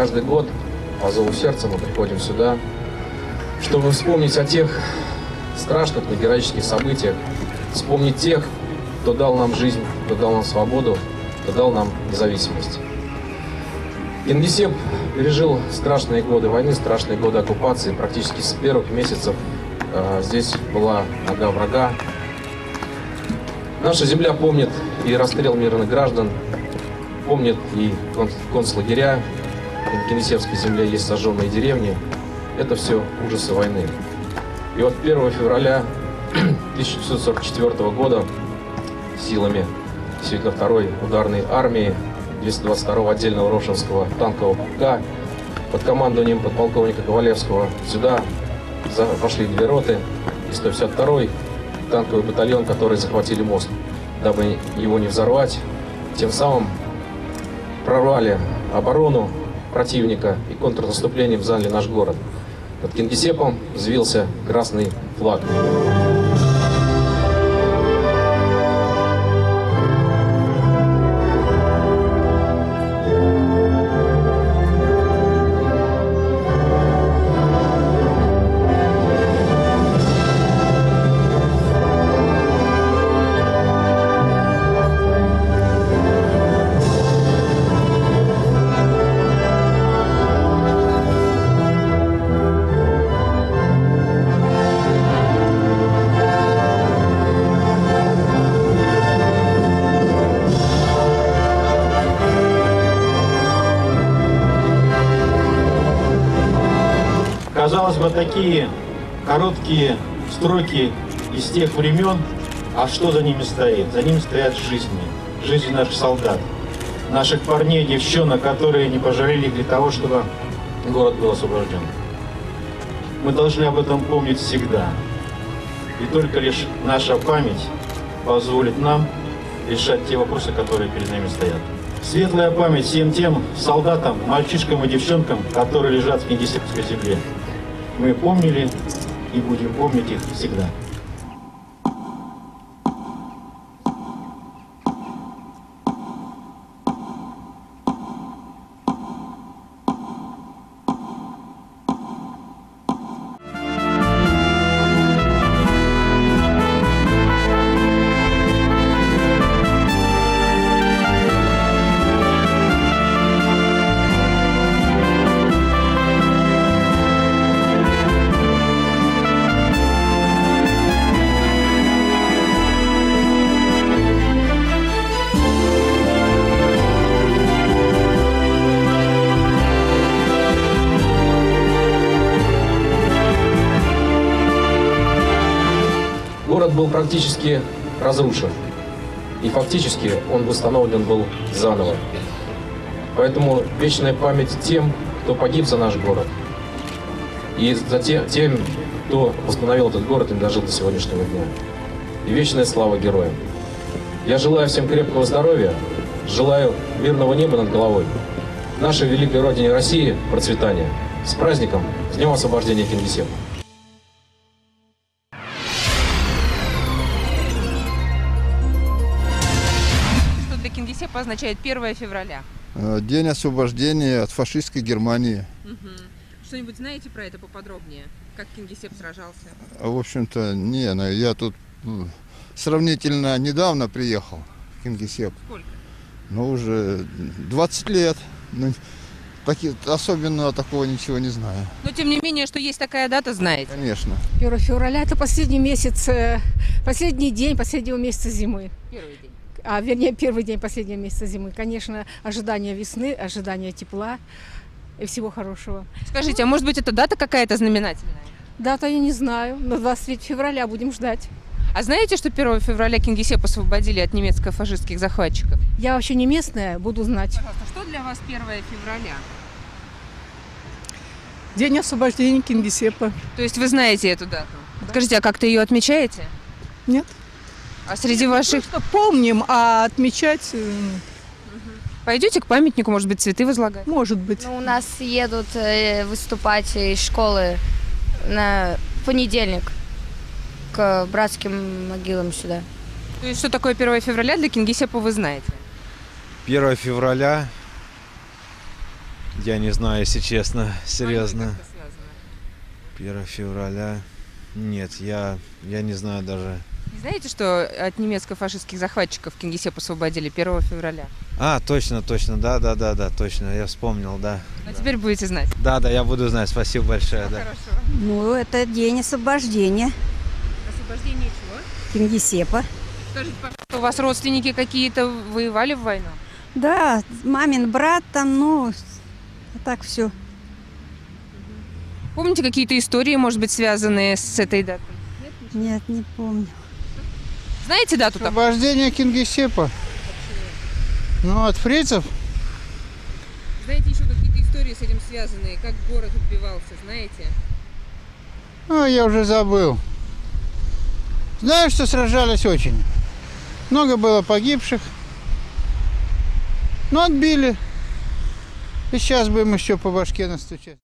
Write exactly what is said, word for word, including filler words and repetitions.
каждый год по зову сердца мы приходим сюда, чтобы вспомнить о тех страшных, но героических событиях, вспомнить тех, кто дал нам жизнь, кто дал нам свободу, кто дал нам независимость. Кингисепп пережил страшные годы войны, страшные годы оккупации. Практически с первых месяцев э, здесь была нога врага. Наша земля помнит и расстрел мирных граждан, помнит и концлагеря. На Кингисеппской земле есть сожженные деревни. Это все ужасы войны. И вот первого февраля тысяча девятьсот сорок четвёртого года силами действительно второй ударной армии двести двадцать второго отдельного Рошенского танкового полка под командованием подполковника Ковалевского сюда вошли две роты и сто пятьдесят второй танковый батальон, который захватили мост, дабы его не взорвать. Тем самым прорвали оборону противника и контрнаступлением заняли наш город. Над Кингисеппом взвился красный флаг. Казалось бы, такие короткие строки из тех времен, а что за ними стоит? За ними стоят жизни, жизни наших солдат, наших парней, девчонок, которые не пожалели для того, чтобы город был освобожден. Мы должны об этом помнить всегда. И только лишь наша память позволит нам решать те вопросы, которые перед нами стоят. Светлая память всем тем солдатам, мальчишкам и девчонкам, которые лежат в Кингисеппской земле. Мы помнили и будем помнить их всегда. Город был практически разрушен, и фактически он восстановлен был заново. Поэтому вечная память тем, кто погиб за наш город, и за те, тем, кто восстановил этот город и дожил до сегодняшнего дня. И вечная слава героям. Я желаю всем крепкого здоровья, желаю мирного неба над головой, нашей великой родине России процветания. С праздником, с Днем освобождения Кингисеппа! Кингисеппа означает первое февраля. День освобождения от фашистской Германии. Угу. Что-нибудь знаете про это поподробнее? Как Кингисепп сражался? В общем-то, не, я тут сравнительно недавно приехал в Кингисепп. Сколько? Ну, уже двадцать лет. Ну, таки, особенно такого ничего не знаю. Но, тем не менее, что есть такая дата, знаете? Конечно. первое февраля – это последний месяц, последний день последнего месяца зимы. Первый день. А, вернее, первый день последнего месяца зимы. Конечно, ожидание весны, ожидание тепла и всего хорошего. Скажите, а может быть, это дата какая-то знаменательная? Дата я не знаю. На двадцать третьего февраля будем ждать. А знаете, что первого февраля Кингисепп освободили от немецко-фашистских захватчиков? Я вообще не местная, буду знать. Пожалуйста, что для вас первое февраля? День освобождения Кингисеппа. То есть вы знаете эту дату? Да. Скажите, а как-то ее отмечаете? Нет. А среди ваших... Мы помним, а отмечать... Пойдете к памятнику, может быть, цветы возлагать? Может быть. Ну, у нас едут э, выступать из школы на понедельник к братским могилам сюда. То есть что такое первое февраля для Кингисеппа вы знаете? первое февраля Я не знаю, если честно, С войной серьезно. как-то связано? первого февраля. Нет, я, я не знаю даже. Не знаете, что от немецко-фашистских захватчиков Кингисепп освободили первого февраля? А, точно, точно, да, да, да, да, точно, я вспомнил, да. А теперь будете знать. Да, да, я буду знать, спасибо большое, да. Хорошо. Ну, это день освобождения Освобождение чего? Кингисеппа. Скажите, пожалуйста, у вас родственники какие-то воевали в войну? Да, мамин брат там, ну, так все. Помните какие-то истории, может быть, связанные с этой датой? Нет, не помню. Знаете дату там? Освобождение Кингисеппа. Ну, от фрицев. Знаете еще какие-то истории с этим связанные? Как город отбивался, знаете? Ну, я уже забыл. Знаю, что сражались очень. Много было погибших. Но отбили. И сейчас бы им еще по башке настучать.